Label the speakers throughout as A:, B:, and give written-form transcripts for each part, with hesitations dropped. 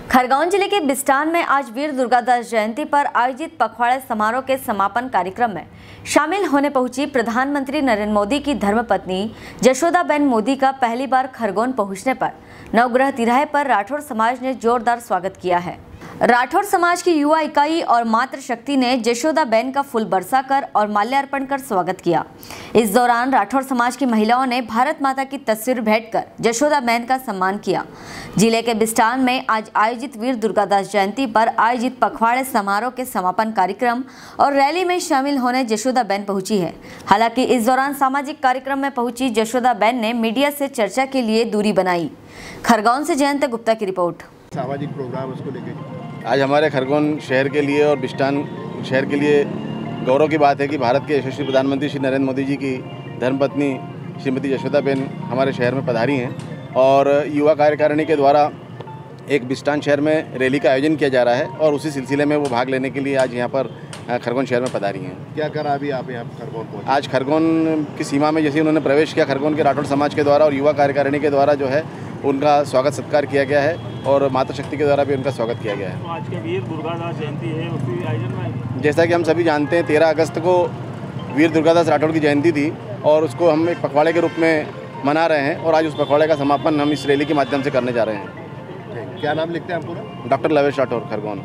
A: खरगोन जिले के बिस्टान में आज वीर दुर्गादास जयंती पर आयोजित पखवाड़ा समारोह के समापन कार्यक्रम में शामिल होने पहुंची प्रधानमंत्री नरेंद्र मोदी की धर्मपत्नी जशोदाबेन मोदी का पहली बार खरगोन पहुंचने पर नवग्रह तिराहे पर राठौर समाज ने जोरदार स्वागत किया है। राठौर समाज की युवा इकाई और मातृशक्ति ने जशोदाबेन का फूल बरसाकर और माल्यार्पण कर स्वागत किया। इस दौरान राठौर समाज की महिलाओं ने भारत माता की तस्वीर भेंटकर जशोदाबेन का सम्मान किया। जिले के बिस्टान में आज आयोजित वीर दुर्गादास जयंती पर आयोजित पखवाड़े समारोह के समापन कार्यक्रम और रैली में शामिल होने जशोदाबेन पहुंची है। हालांकि इस दौरान सामाजिक कार्यक्रम में पहुंची जशोदाबेन ने मीडिया से चर्चा के लिए दूरी बनाई। खरगोन से जयंत गुप्ता की रिपोर्ट।
B: सामाजिक प्रोग्राम उसको लेकर
C: आज हमारे खरगोन शहर के लिए और बिस्टान शहर के लिए गौरव की बात है कि भारत के यशस्वी प्रधानमंत्री श्री नरेंद्र मोदी जी की धर्मपत्नी श्रीमती जशोदाबेन हमारे शहर में पधारी हैं और युवा कार्यकारिणी के द्वारा एक बिस्टान शहर में रैली का आयोजन किया जा रहा है और उसी सिलसिले में वो भाग लेने के लिए आज यहाँ पर खरगोन शहर में पधारी हैं।
B: क्या करा अभी आप यहाँ खरगोन पहुँचे?
C: आज खरगोन की सीमा में जैसे उन्होंने प्रवेश किया, खरगोन के राठौर समाज के द्वारा और युवा कार्यकारिणी के द्वारा जो है उनका स्वागत सत्कार किया गया है और मातृशक्ति के द्वारा भी उनका स्वागत किया गया है।
D: तो आज के वीर दुर्गादास जयंती है, उसकी आयोजन में
C: जैसा कि हम सभी जानते हैं 13 अगस्त को वीर दुर्गादास राठौर की जयंती थी और उसको हम एक पखवाड़े के रूप में मना रहे हैं और आज उस पखवाड़े का समापन हम इस रैली के माध्यम से करने जा रहे हैं।
B: क्या नाम लिखते हैं आप पूरा?
C: Doctor Lavesh Rathore, Khargone.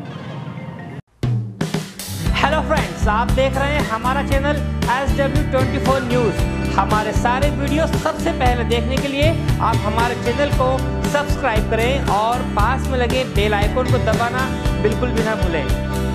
E: Hello friends, आप देख रहे हैं हमारा चैनल SW24 न्यूज़। हमारे सारे वीडियो सबसे पहले देखने के लिए आप हमारे चैनल को सब्सक्राइब करें और पास में लगे बेल आइकन को दबाना बिल्कुल भी ना भूलें।